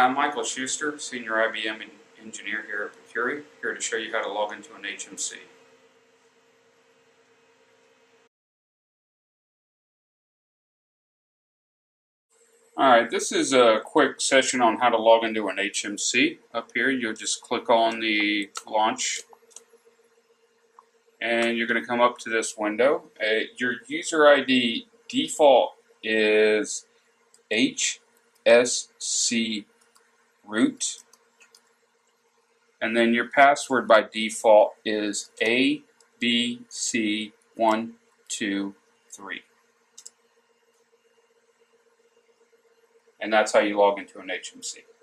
I'm Michael Schuster, Senior IBM Engineer here at Procurri, here to show you how to log into an HMC. Alright, this is a quick session on how to log into an HMC. Up here, you'll just click on the launch and you're going to come up to this window. Your user ID default is HSC root, and then your password by default is ABC123, and that's how you log into an HMC.